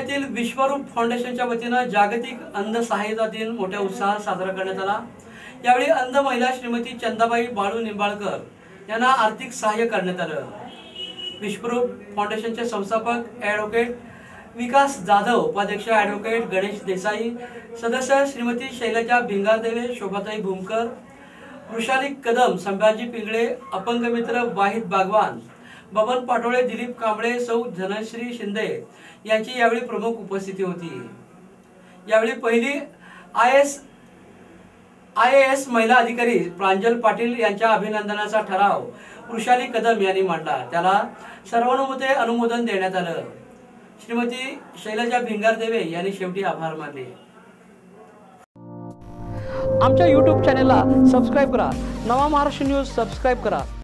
येथील विश्वरूप फाउंडेशनच्या वतीने जागतिक अंध सहायता दिन मोठ्या उत्साहात साजरा करण्यात आला। यावेळी अंध महिला श्रीमती चंदाबाई बाळू निंबाळकर यांना आर्थिक सहाय्य करण्यात आलं। विश्वरूप फाउंडेशनचे संस्थापक ॲडव्होकेट विकास जाधव, उपाध्यक्ष ॲडव्होकेट गणेश देसाई, सदस्य श्रीमती शैलजा भिंगारदेवे, शोभाताई भूमकर, वृषाली कदम, संभाजी पिंगळे, अपंग मित्र वाहिद बागवान, बबन पाटोळे, दिलीप कांबळे, सौ धनश्री शिंदे यांची यावेळी प्रमुख उपस्थिती होती। यावेळी पहिली IAS महिला अधिकारी प्रांजल पाटील यांच्या अभिनंदनाचा ठराव वृषाली कदम यांनी मांडला। त्याला सर्वानुमते अनुमोदन देण्यात आलं। श्रीमती शैलजा भिंगारदेवे यांनी शेवटी आभार मानले। आमच्या YouTube चॅनलला सबस्क्राइब करा। नवा महाराष्ट्र न्यूज सबस्क्राइब करा।